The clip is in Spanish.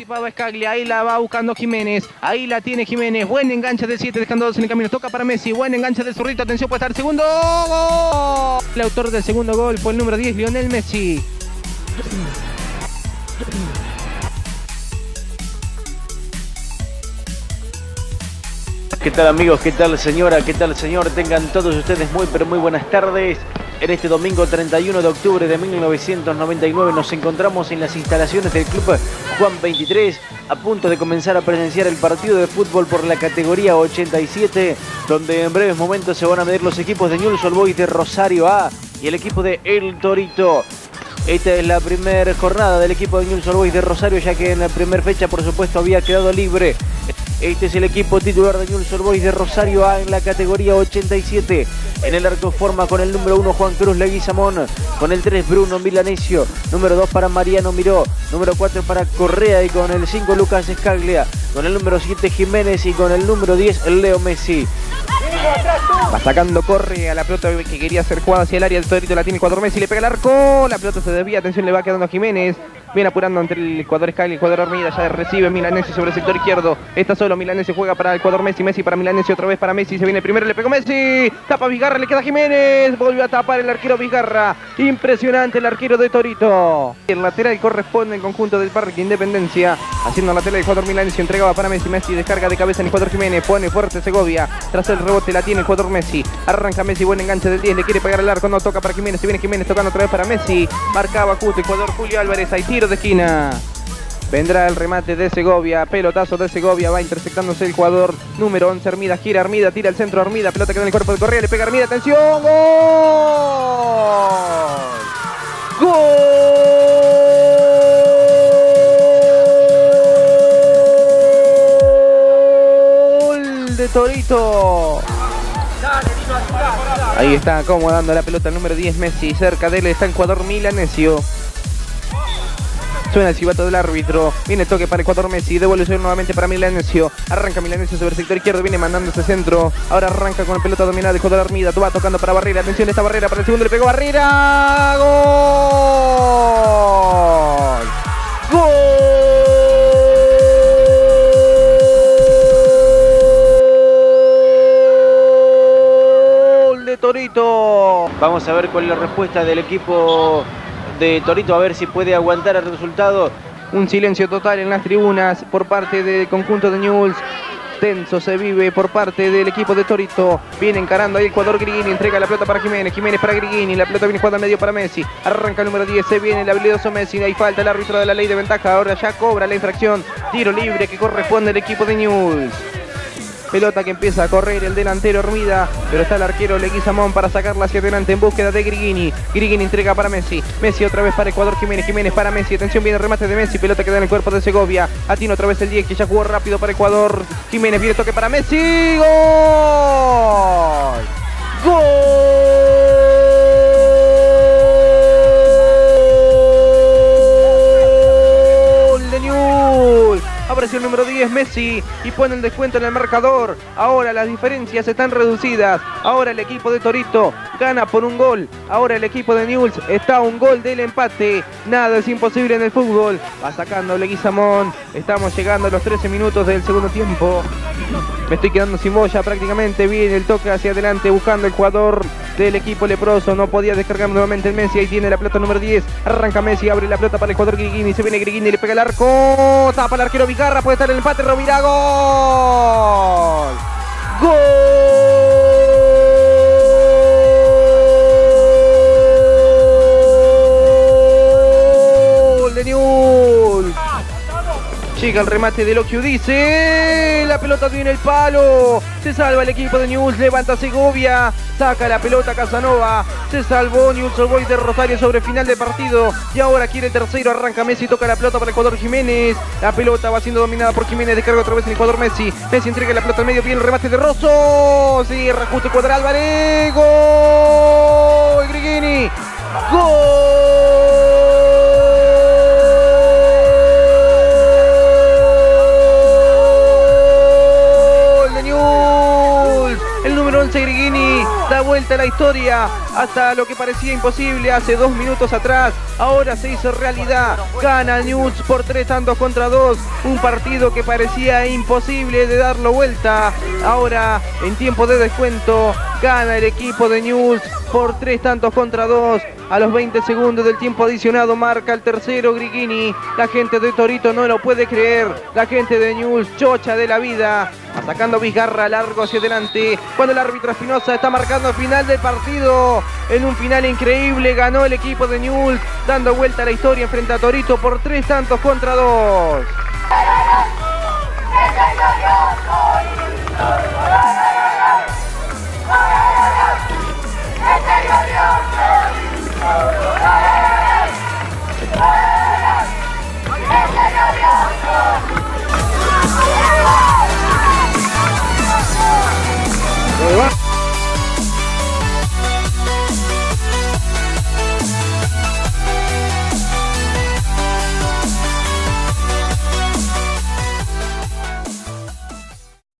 Anticipaba Scaglia, ahí la va buscando Jiménez. Ahí la tiene Jiménez. Buen enganche de 7, dejando 2 en el camino. Toca para Messi. Buen enganche del zurrito. Atención, puede estar el segundo gol. El autor del segundo gol fue el número 10, Lionel Messi. ¿Qué tal amigos? ¿Qué tal señora? ¿Qué tal señor? Tengan todos ustedes muy pero muy buenas tardes. En este domingo 31 de octubre de 1999 nos encontramos en las instalaciones del Club Juan 23 a punto de comenzar a presenciar el partido de fútbol por la categoría 87, donde en breves momentos se van a medir los equipos de Newell's Old Boys de Rosario A y el equipo de El Torito. Esta es la primera jornada del equipo de Newell's Old Boys de Rosario, ya que en la primera fecha por supuesto había quedado libre. Este es el equipo titular de Newell's Old Boys de Rosario A en la categoría 87. En el arco forma con el número 1 Juan Cruz Leguizamón, con el 3 Bruno Milanesio, número 2 para Mariano Miró, número 4 para Correa y con el 5 Lucas Scaglia, con el número 7 Jiménez y con el número 10 Leo Messi. Va sacando Correa, la pelota que quería ser jugada hacia el área del Torito, la tiene el cuadro Messi, le pega el arco, la pelota se desvía, atención, le va quedando a Jiménez. Viene apurando entre el jugador Scaglia y el jugador Armida, ya recibe Milanesio sobre el sector izquierdo. Está solo, Milanesio juega para el jugador Messi, Messi para Milanesio, otra vez para Messi, se viene primero, le pegó Messi, tapa Vizgarra, le queda Jiménez, volvió a tapar el arquero Vizgarra. Impresionante el arquero de Torito. El lateral corresponde al conjunto del Parque Independencia, haciendo lateral el jugador Milanesio, entregaba para Messi, Messi descarga de cabeza en el jugador Jiménez, pone fuerte Segovia, tras el rebote la tiene el jugador Messi, arranca Messi, buen enganche del 10, le quiere pegar el arco, no toca para Jiménez, se viene Jiménez tocando otra vez para Messi, marcaba justo el jugador Julio Álvarez, hay tiro de esquina. Vendrá el remate de Segovia, pelotazo de Segovia, va intersectándose el jugador número 11, Armida, gira Armida, tira el centro Armida, pelota queda en el cuerpo de Correa, le pega Armida, atención, ¡gol! ¡Gol de Torito! Ahí está acomodando la pelota el número 10 Messi, cerca de él está el jugador Milanesio. Suena el silbato del árbitro, viene el toque para el jugador Messi, devolución nuevamente para Milanesio, arranca Milanesio sobre el sector izquierdo, viene mandando ese centro, ahora arranca con la pelota dominada el jugador Armida, va tocando para Barrera, atención esta Barrera para el segundo, le pegó Barrera, ¡gol! ¡Gol de Torito! Vamos a ver cuál es la respuesta del equipo de Torito, a ver si puede aguantar el resultado. Un silencio total en las tribunas por parte del conjunto de Newell's. Tenso se vive por parte del equipo de Torito. Viene encarando ahí el jugador Grigini, entrega la pelota para Jiménez, Jiménez para Grigini, la pelota viene jugando al medio para Messi, arranca el número 10, se viene el habilidoso Messi, ahí falta el árbitro de la ley de ventaja, ahora ya cobra la infracción, tiro libre que corresponde al equipo de Newell's. Pelota que empieza a correr el delantero Armida, pero está el arquero Leguizamón para sacarla hacia adelante en búsqueda de Grigini. Grigini entrega para Messi, Messi otra vez para Ecuador, Jiménez, Jiménez para Messi, atención, viene el remate de Messi, pelota que da en el cuerpo de Segovia, atina otra vez el 10 que ya jugó rápido para Ecuador, Jiménez, viene el toque para Messi, ¡gol! ¡Gol de Newell's! Apareció el número 10 Messi y pone el descuento en el marcador. Ahora las diferencias están reducidas. Ahora el equipo de Torito gana por un gol. Ahora el equipo de Newell's está a un gol del empate. Nada es imposible en el fútbol. Va sacando Leguizamón. Estamos llegando a los 13 minutos del segundo tiempo. Me estoy quedando sin boya prácticamente. Viene el toque hacia adelante buscando el jugador del equipo leproso. No podía descargar nuevamente el Messi. Ahí tiene la pelota número 10. Arranca Messi, abre la pelota para el jugador Grigini. Se viene Grigini, le pega el arco. Tapa el arquero Vizgarra. Puede estar el empate. Rovira, gol. Gol de Newell's. Llega el remate de Loquio, dice, la pelota viene el palo, se salva el equipo de Newell's, levanta Segovia, saca la pelota Casanova, se salvó Newell's Old Boys de Rosario sobre final de partido y ahora quiere el tercero, arranca Messi, toca la pelota para el jugador Jiménez, la pelota va siendo dominada por Jiménez, descarga otra vez en el jugador Messi, Messi entrega la pelota al medio, viene el remate de Rosso, cierra justo el cuadro Álvarez, gol, Grigini, gol. vuelta a la historia, hasta lo que parecía imposible hace 2 minutos atrás, ahora se hizo realidad. Gana Newell's por 3-2. Un partido que parecía imposible de darlo vuelta. Ahora, en tiempo de descuento, gana el equipo de Newell's por 3-2. A los 20 segundos del tiempo adicionado marca el tercero Grigini. La gente de Torito no lo puede creer. La gente de Newell's chocha de la vida. Sacando Vizgarra largo hacia adelante. Cuando el árbitro Espinosa está marcando el final del partido. En un final increíble ganó el equipo de Newell's, dando vuelta a la historia frente a Torito por 3-2.